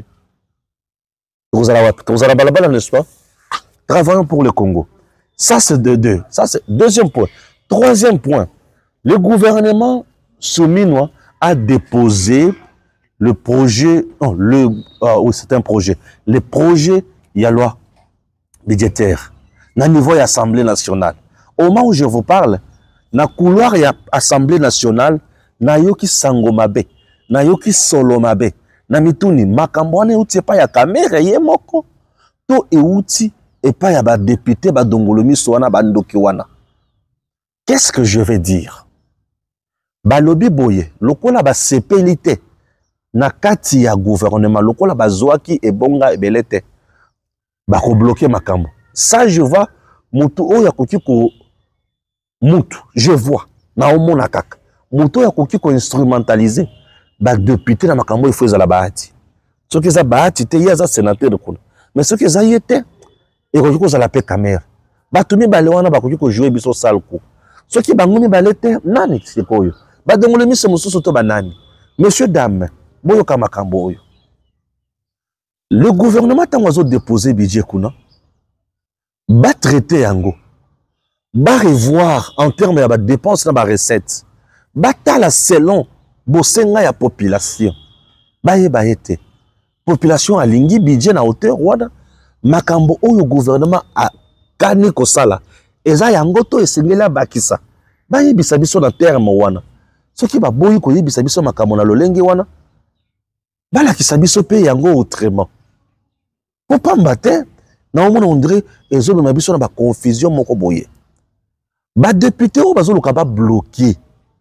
Vous allez balabala, n'est-ce pas? Travaillons pour le Congo. Ça, c'est de deux. Ça, c'est deuxième point. Troisième point. Le gouvernement souminois a déposé le projet. Non, le. Ah, oui, c'est un projet. Le projet, il y a loi budgétaire. Na niveau de l'Assemblée nationale. Au moment où je vous parle, na couloir de l'Assemblée nationale, na yoki sangomabe, na yoki solomabe, na mituni, makambwane uti epa ya kamere ye moko, to e uti epa ya ba député ba dongolomi soana ba ndoki wana. Qu'est-ce que je vais dire? Ba lobi boye, lokola ba sepelite, na kati ya gouvernement, lokola ba zoaki e bonga e belete, ba ko bloquer makambo. Ça, je vois, mutu oya koki ko mutu, je vois, na omona kaka. Mutu oya koki ko instrumentaliser, ba député na makambo ifo za la bahati. Ce que za bahati te ya za sénateur de kuna. Mais ce que za yete, e koki ko za la pe caméra. Ba tumi ba lewana ba koki ko jouer biso salko. Ce qui ba ngumi ba lete, nani sikoyo. Ba dongole miso mususu to ba nani. Monsieur dame, boyo ka makambo oyo. Le gouvernement tango déposé budget kuna. Va traiter yango, va revoir en termes de dépenses et de recettes, va tala selon bosenga ya population, va yete population a lingi budget na hauteur wada makambo oyo gouvernement a kani kosala eza yango to esengela bakisa ba yebisa biso na terme wana soki ba boyi ko yebisa biso makambo na lolenge wana bala kisa biso pe yango autrement po pamba te na omona on dirait ezo be biso na ba confusion moko boye ba député o bazoluka ba bloquer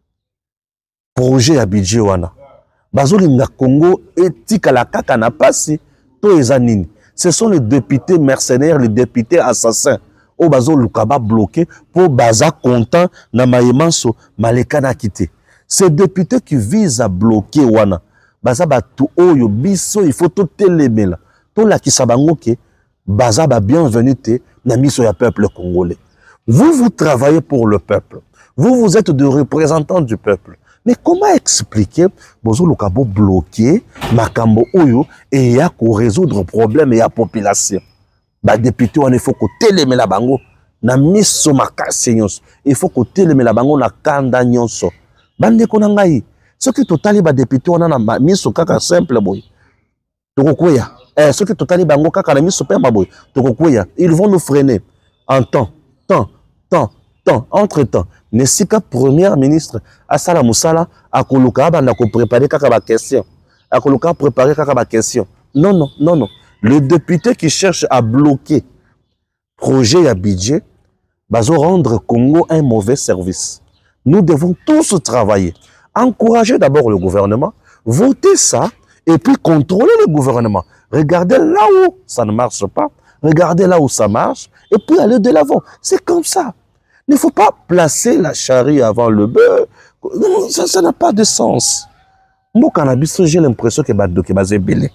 projet ya budget wana bazolinga Congo etikala kaka na pasi to eza nini. Ce sont les députés mercenaires, les députés assassins o bazoluka ba bloquer pour baza content na mayemanso maleka na kité. Ces députés qui visent à bloquer wana baza batu oyo biso il faut tout telemela to la kisabango ke baza ba bienvenue te na miso ya peuple congolais. Vous vous travaillez pour le peuple. Vous vous êtes des représentants du peuple. Mais comment expliquer bozoluka bo bloquer makambo oyo et ya ko résoudre problème ya population. Ba député wana il faut ko telemela bango na miso makasi nyonso. Il faut ko telemela bango na kanda nyonso. Bande ko na ngai ce qui totali ba député wana na miso kaka simple boy. Tokokuya. Eh ce qui totali bango kaka na miso pemba boy. Tokokuya. Ils vont nous freiner en temps, temps, temps, temps, entre-temps. Nesika premier ministre Asala Moussala a koluka banda ko préparer kaka ba question. A koluka préparer kaka ba question. Non non non non. Le député qui cherche à bloquer projet à budget va rendre Congo un mauvais service. Nous devons tous travailler. Encourager d'abord le gouvernement, voter ça et puis contrôler le gouvernement. Regardez là où ça ne marche pas, regardez là où ça marche et puis aller de l'avant. C'est comme ça. Il ne faut pas placer la charrue avant le bœuf. Ça, ça n'a pas de sens. Moi, cannabis, j'ai l'impression que Bandoki va se belé.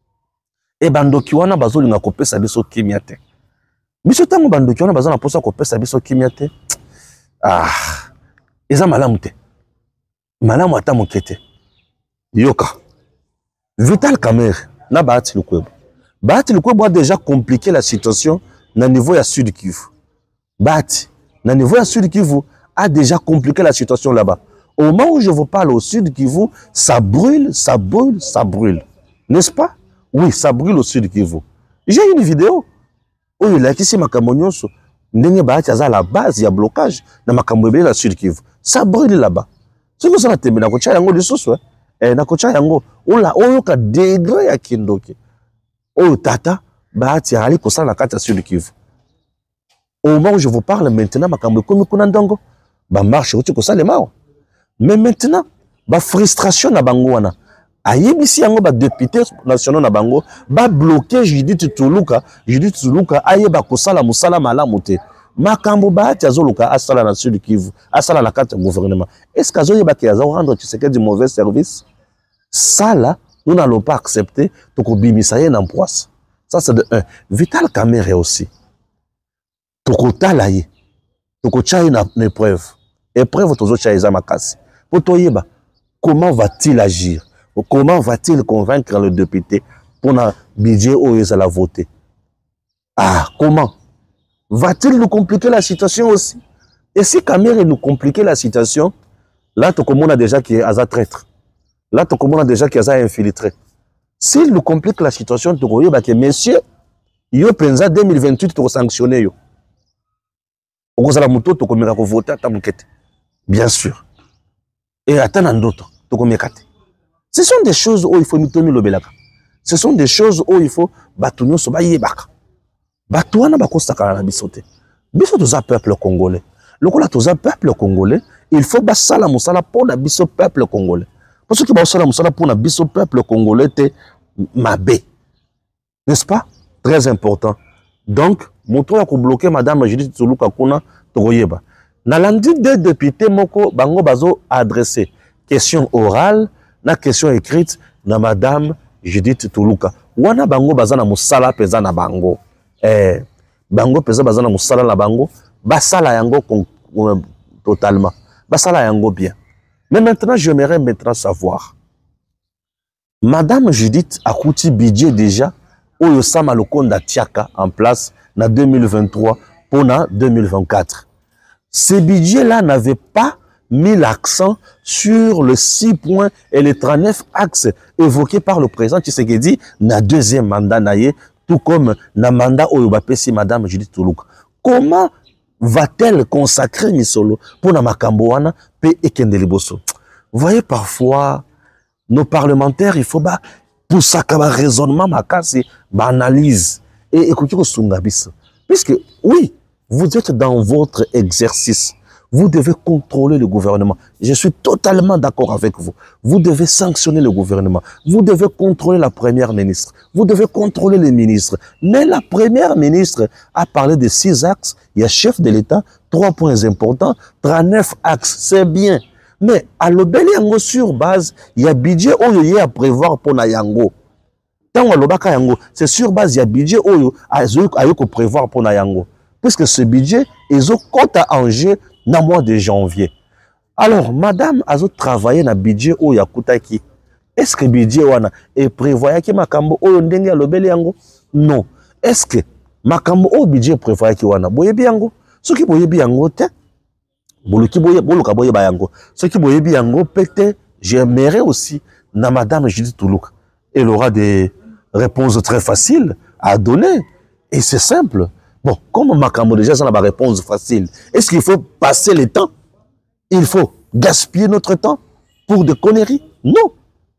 Et Bandoki wana bazo linga kopé sa biso kimiate. Biso tango Bandoki wana bazo na posa kopé sa biso kimiate. Ah, eza malamu te. Malamu ata mokete. Yoka. Vital Kamerhe na Bahati Lukwebo. Bahati Lukwebo a déjà compliqué la situation na niveau ya Sud Kivu. Bahati na niveau ya Sud Kivu a déjà compliqué la situation là-bas. Au moment où je vous parle au Sud Kivu, ça brûle, ça brûle, ça brûle. N'est-ce pas? Oui, ça brûle au Sud Kivu. J'ai une vidéo où il a ici makambo nyonso ndenge Bahati aza la base ya blocage na makambo ebele la Sud Kivu. Ça brûle là-bas. Ce que ça na tembe na kocha yango lisusu eh na kocha yango ola oyo ka degré ya kindoki. Oyo tata Bahati ali kosala na kati ya Sud Kivu. Au moment où je vous parle maintenant, makambo komi kuna ndongo, ba marche uti ko salema. Mais maintenant, ba frustration na bango wana. Ayebisi yango ba député national na bango, ba bloquer Judith Tuluka, Judith Tuluka ayeba ko sala musala malamu te. Makambo Bahati azoluka asala na Sud Kivu, asala na carte gouvernement. Est-ce que azoyeba ki azo rendre Tshisekedi du mauvais service? Ça là, nous n'allons pas accepter to ko bimisa ye na mpoise. Ça c'est de un. Vital Kamerhe aussi. Toko talaye, toko chaye na épreuve. Épreuve tozo chaye za makasi. Poto yeba, comment va-t-il agir? Comment va-t-il convaincre le député pour na budget ou ils la voter? Ah, comment? Va-t-il nous compliquer la situation aussi? Et si Kamerhe nous compliquer la situation, là toko mona déjà qui est aza traître. Là toko mona déjà qui est aza infiltré. S'il nous complique la situation, toko yeba que messieurs, yo penza deux mille vingt-huit toko sanctionner yo. Bien sûr. Et attends d'autres. Ce sont des choses où il faut nous tenir le belaka. Ce sont des choses où il faut batouno so baye baka. Batouana bako sakala bisote. Biso toza peuple congolais. Le kola toza peuple congolais, il faut basala musala pour na biso peuple congolais. Parce que basala musala pour na biso peuple congolais te mabe. N'est-ce pas? Très important. Donc, moto ya ko bloquer madame Judith Tuluka kuna tokoyeba. Na landi deux députés moko bango bazo adresser question orale na question écrite na madame Judith Tuluka. Wana bango bazana musala peza na bango. Eh bango peza bazana musala na bango, basala yango totalement. Basala yango bien. Mais maintenant j'aimerais maintenant savoir. Madame Judith a coûté budget déjà Oyo Sama Lokonda Tiaka en place en deux mille vingt-trois pour deux mille vingt-quatre. Ce budget-là n'avait pas mis l'accent sur le six points et les trente-neuf axes évoqués par le président Tshisekedi na deuxième mandat naïe, tout comme na mandat Oyo Bapesi Madame Judith Tuluka. Comment va-t-elle consacrer Misolo pour na makambo wana pe ekende liboso? Vous voyez, parfois, nos parlementaires, il faut ba pour ça qu'il y a un raisonnement, une analyse. Et écoutez, puisque, oui, vous êtes dans votre exercice. Vous devez contrôler le gouvernement. Je suis totalement d'accord avec vous. Vous devez sanctionner le gouvernement. Vous devez contrôler la première ministre. Vous devez contrôler les ministres. Mais la première ministre a parlé de six axes. Il y a chef de l'État, trois points importants, trente-neuf axes. C'est bien. Mais à l'obéli yango sur base, il y a budget oyo y a prévoir pour na yango. Tant l'obaka yango, c'est sur base il y a budget oyo a yoko prévoir pour na yango. Puisque ce budget est au compte à Angers dans le mois de janvier. Alors, madame a travaillé na budget oyo yakutaki. Est-ce que budget wana est prévoyé ki makambo oyo ndenge à l'obéli yango? Non. Est-ce que makambo oyo budget prévoyé ki wana boyebi yango? Ce qui boyebi yango te boluki boye boluka boye bayango. Ce qui boyebi yango peut-être j'aimerais aussi na madame Judith Toulouk. Elle aura des réponses très faciles à donner et c'est simple. Bon, comme makambo déjà ça n'a pas réponse facile. Est-ce qu'il faut passer le temps? Il faut gaspiller notre temps pour des conneries? Non.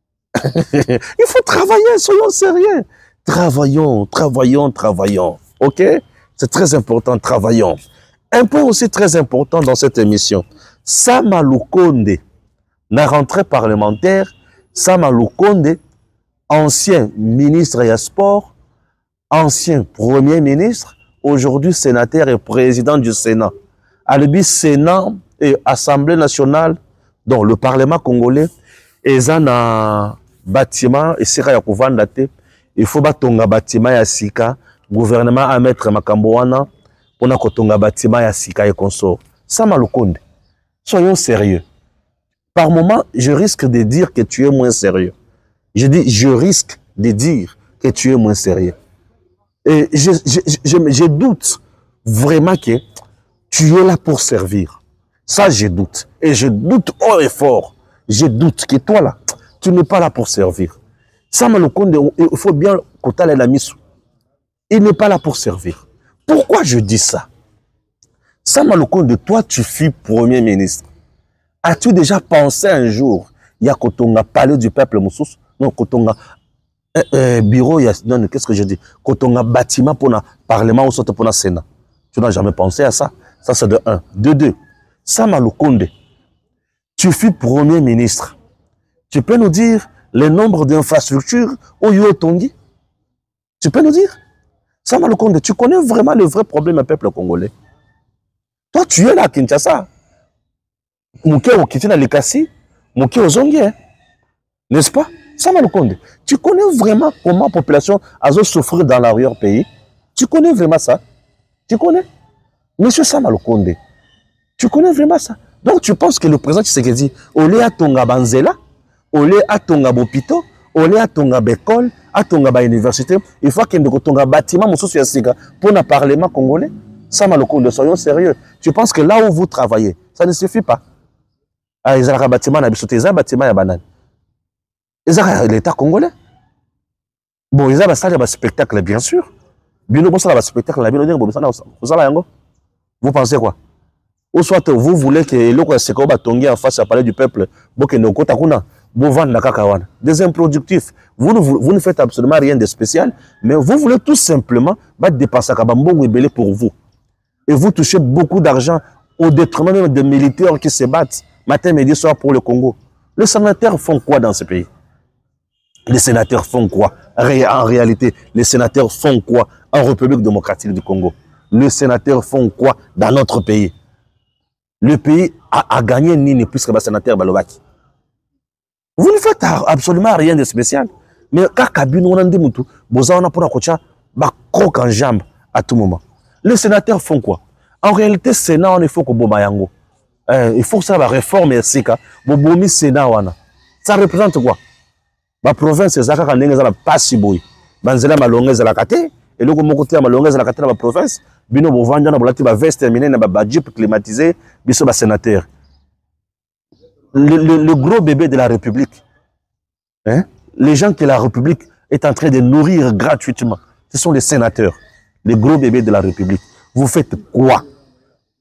Il faut travailler, soyons sérieux. Travaillons, travaillons, travaillons. OK? C'est très important, travaillons. Un point aussi très important dans cette émission. Sama Lukonde, la rentrée parlementaire, Sama Lukonde, ancien ministre des Sports, ancien premier ministre, aujourd'hui sénateur et président du Sénat. À le Sénat et Assemblée nationale, donc le Parlement congolais, ils ont un bâtiment, et c'est il faut batonga bâtiment ya sika, gouvernement à mettre makamboana, on a kotonga bâtiment ya sika et consort. Sama Lukonde, soyons sérieux. Par moment, je risque de dire que tu es moins sérieux. Je dis, je risque de dire que tu es moins sérieux. Et je, je, je, je doute vraiment que tu es là pour servir. Ça, je doute. Et je doute haut et fort. Je doute que toi, là, tu n'es pas là pour servir. Sama Lukonde, il faut bien que tu aies la mise. Il n'est pas là pour servir. Pourquoi je dis ça? Sama Lukonde, toi, tu fus Premier ministre. As-tu déjà pensé un jour, il y a quand on a parlé du peuple Moussous? Non, quand on a euh, euh, bureau, qu'est-ce que je dis? Quand on a bâtiment pour le Parlement ou pour le Sénat. Tu n'as jamais pensé à ça? Ça, c'est de un. De deux, Sama Lukonde, tu fus Premier ministre. Tu peux nous dire le nombre d'infrastructures où il y a Tongi? Tu peux nous dire? Sama Lukonde, tu connais vraiment le vrai problème du peuple congolais? Toi, tu es là à Kinshasa. Mouké au Kitina Likasi, Mouké au Zongi, n'est-ce pas? Sama Lukonde, tu connais vraiment comment la population a souffert dans l'arrière-pays? Tu connais vraiment ça? Tu connais? Monsieur Sama Lukonde, tu connais vraiment ça? Donc tu penses que le président Tshisekedi, au lieu à Tonga Banzela, au lieu à Tonga Bopito, au lieu à Tonga Bécole, à Tonga Université, il faut qu'il y ait un bâtiment pour le Parlement congolais? Sama Lukonde, soyons sérieux. Tu penses que là où vous travaillez, ça ne suffit pas? Ah, ils ont un bâtiment, ils ont un bâtiment, ils ont un bâtiment. Ils ont l'État congolais. Bon, ils ont un spectacle, bien sûr. Vous pensez quoi? Ou soit vous voulez que l'eau se tongue en face à parler du peuple, des improductifs. Vous ne, vous ne faites absolument rien de spécial, mais vous voulez tout simplement dépasser pour vous. Et vous touchez beaucoup d'argent au détriment même des militaires qui se battent matin, midi, soir pour le Congo. Les sénateurs font quoi dans ce pays? Les sénateurs font quoi? En réalité, les sénateurs font quoi en République démocratique du Congo? Les sénateurs font quoi dans notre pays? Le pays a, a gagné Nini puisque les sénateurs Balobaki. Vous ne faites absolument rien de spécial. Mais quand Kabino on a dit mutu, boza on a pour la kocha, ba croque en jambe à tout moment. Les sénateurs font quoi? En réalité, Sénat on il faut que Bomayango. Euh, il faut que ça va réformer Sika. Bobomi Sénat wana. Ça représente quoi? La province est zaka kanenge za pas si boy. Banzela malonga za la kate et le mon côté malonga za la kate na province. Bino bovanja na bolati ba veste terminé na ba jeep climatisé biso ba sénateur. Le, le, le gros bébé de la République. Hein? Les gens que la République est en train de nourrir gratuitement, ce sont les sénateurs, les gros bébés de la République. Vous faites quoi?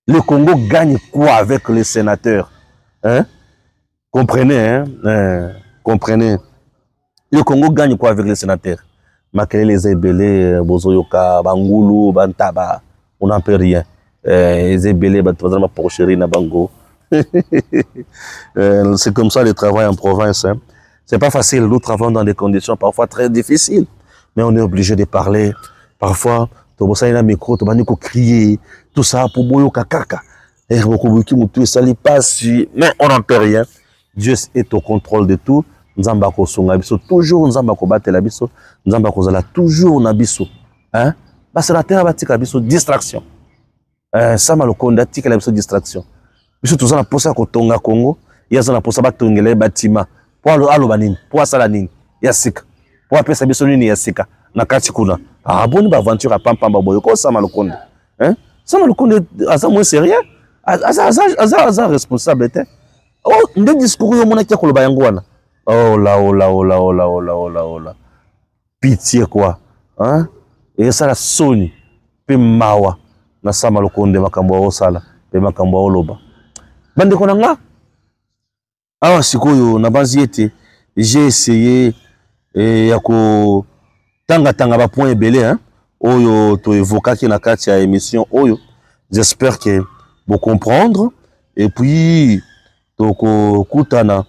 Le Congo gagne quoi avec les sénateurs? Hein? Comprenez, hein? Euh, comprenez. Le Congo gagne quoi avec les sénateurs? Makele les Ebele, Bozoyoka, Bangoulou, Bantaba, on n'en peut rien. Les Ebele, Bantaba, Porcherie, Nabango. C'est comme ça le travail en province. Hein? C'est pas facile, nous travaillons dans des conditions parfois très difficiles. Mais on est obligé de parler. Parfois, tu as un micro, tu as crier, tout ça pour boyo kakaka. Mais on n'en peut rien. Dieu est au contrôle de tout. Nous avons toujours nous avons battre la biso. Nous avons toujours na biso. Hein? Parce que la terre a biso distraction. Ça m'a le condat tika la biso distraction. Biso tout ça na posa ko tonga Congo. Ya ça na posa ba tongele batima. Pour alo banini, pour sala nini. Ya sika. Pour apesa biso nini ya sika. Na kati kuna. Ah bon ba aventure à pam pam boyo ko ça m'a le condat. Hein? Ça m'a le condat asa moins sérieux. Asa asa asa asa responsabilité. Oh, ndé discours yo mona kia ko lo bayango wana. Oh là, oh là, oh là, oh là, oh là, oh là, oh là. Pitié quoi. Hein? Et ça la soni. Pe mawa. Na sama lokonde makambo wa sala. Pe makambo wa loba. Bande konanga? Ah, sikoyo, na banzi ete. J'ai essayé. Et yako. Tanga tanga ba point belé, hein? Oyo, to évoka ki na kati ya émission. Oyo. J'espère que vous comprendre. Et puis, toko kutana.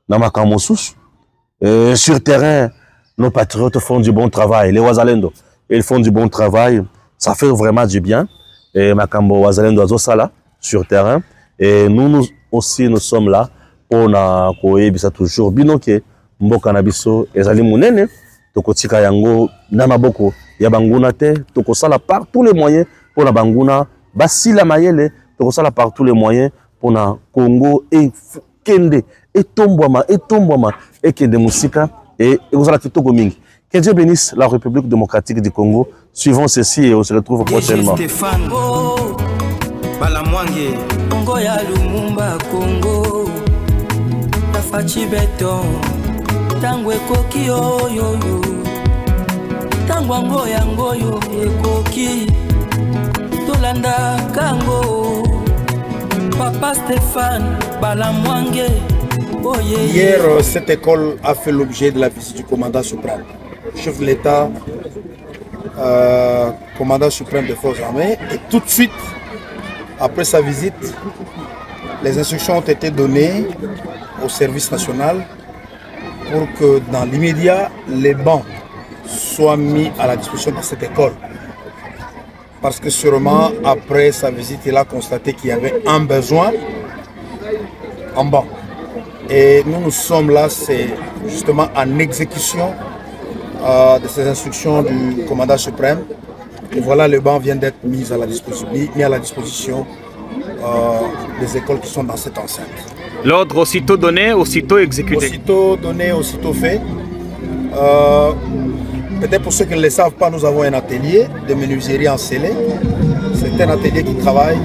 Euh, sur terrain, nos patriotes font du bon travail. Les Wazalendo, ils font du bon travail. Ça fait vraiment du bien. Et Makambo Wazalendo Azosala sur terrain. Et nous, nous aussi, nous sommes là pour na koyebisa toujours binoke mboka na biso ezali munene tokotika yango na maboko ya banguna te tokosala par tous les moyens pour na banguna basila mayele tokosala par tous les moyens pour na Congo et Kende et tombouama et tombouama et Kende Moussika et vous allez tout mingi. Que Dieu bénisse la République démocratique du Congo. Suivons ceci et on se retrouve prochainement. Stéphane Balamwange Congo ya Lumumba Congo Tafachi Beton Tangwe koki yo yo yo Tangwango yango yo ekoki Tolanda kango Papa Stéphane Balamwange. Oh, yeah, yeah. Hier, cette école a fait l'objet de la visite du commandant suprême. Chef de l'État, euh, commandant suprême des forces armées. Et tout de suite, après sa visite, les instructions ont été données au service national pour que dans l'immédiat, les bancs soient mis à la disposition de cette école. Parce que sûrement, après sa visite, il a constaté qu'il y avait un besoin en banc. Et nous, nous sommes là, c'est justement en exécution euh, de ces instructions du commandant suprême. Et voilà, le banc vient d'être mis à la disposition, mis à la disposition euh, des écoles qui sont dans cette enceinte. L'ordre aussitôt donné, aussitôt exécuté. Aussitôt donné, aussitôt fait. Euh, Peut-être pour ceux qui ne le savent pas, nous avons un atelier de menuiserie en scellé. C'est un atelier qui travaille,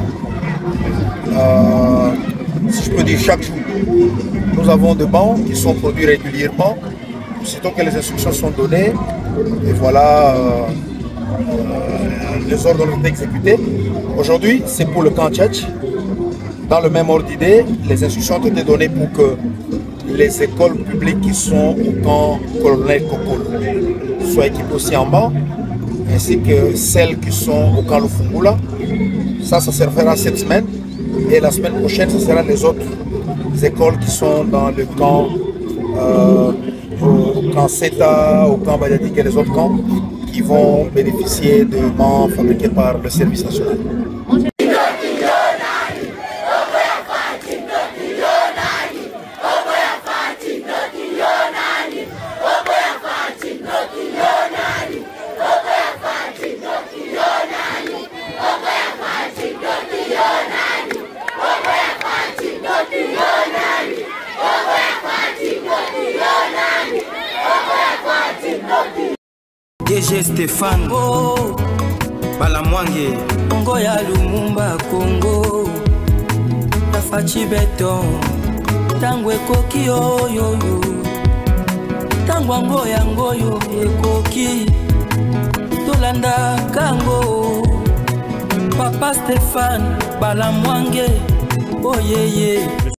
euh, si je peux dire, chaque jour. Nous avons des bancs qui sont produits régulièrement. Aussitôt que les instructions sont données, et voilà, euh, euh, les ordres ont été exécutés. Aujourd'hui, c'est pour le camp Tchetch. Dans le même ordre d'idée, les instructions ont été données pour que les écoles publiques qui sont au camp Colonel Kokolo soient équipées aussi en banc, ainsi que celles qui sont au camp Lufungula. Ça, ça servira cette semaine. Et la semaine prochaine, ce sera les autres écoles qui sont dans le camp, euh, au camp Seta, au camp Bayadik et les autres camps qui vont bénéficier de bancs fabriqués par le service national. D G Stéphane oh, Balamwange Congo ya Lumumba Congo Tafachi Beton Tangwe koki yo yo yo Tangwango yango yo ekoki Tolanda kango Papa Stéphane Balamwange, oh yeah yeah.